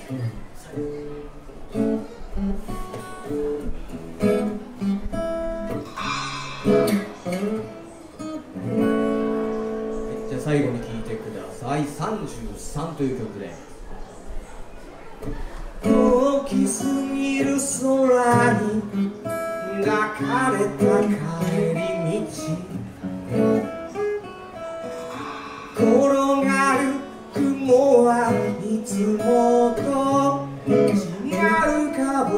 じゃあ最後に聴いてください。33という曲で。 大きすぎる空に抱かれた帰り道、転がる雲はいつもと違うかも、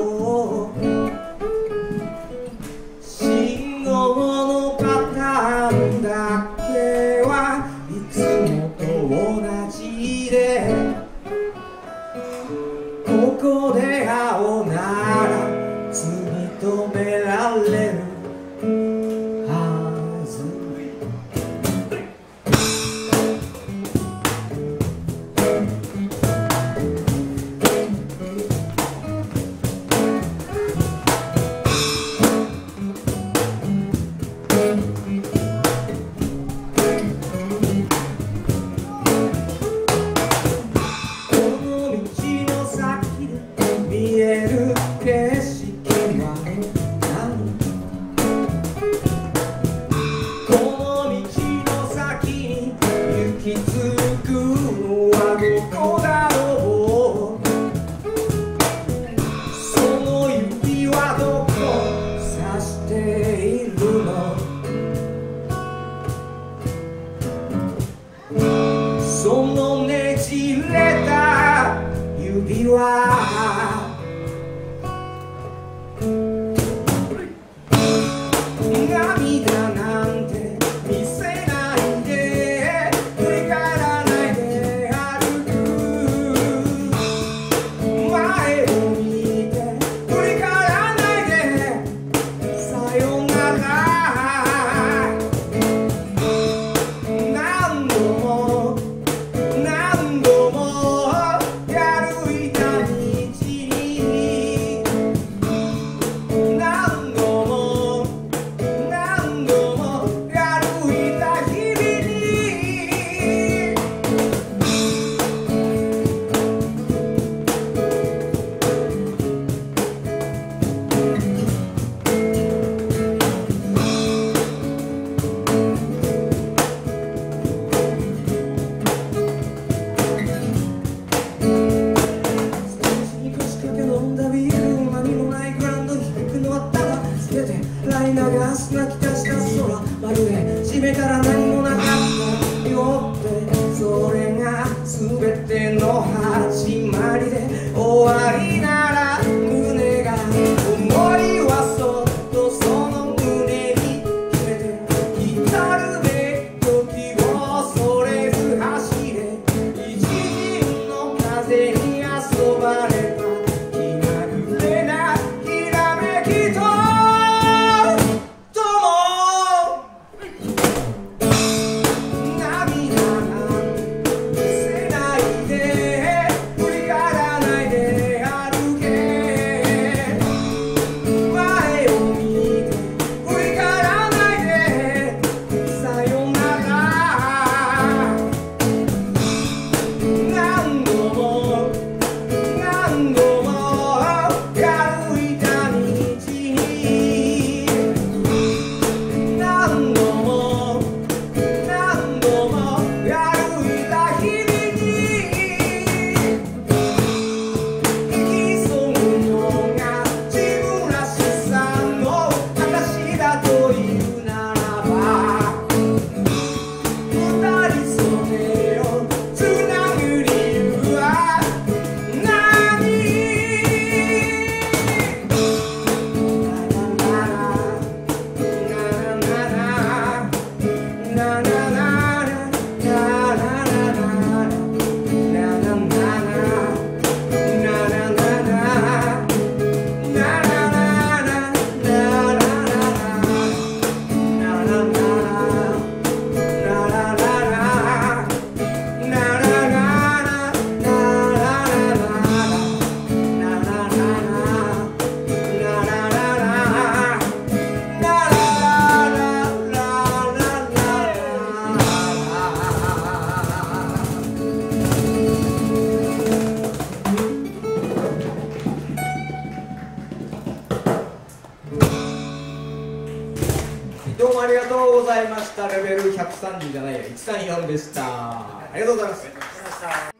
信号のパターンだけはいつもと同じで、ここで会おうならつぎ止められるはず。そのねじれた指輪、涙なんて見せないで、振り返らないで歩く、前を見て振り返らないでさよなら。流す泣き出した空、まるで締めたら何もなかったよって、それが全ての始まりで、終わりなら胸が思いはそっとその胸に秘めて、来たるべき時を恐れず走れ、一陣の風に遊ばれた気まぐれなきらめきともありがとうございました。レベル130じゃないや、134でした。ありがとうございます。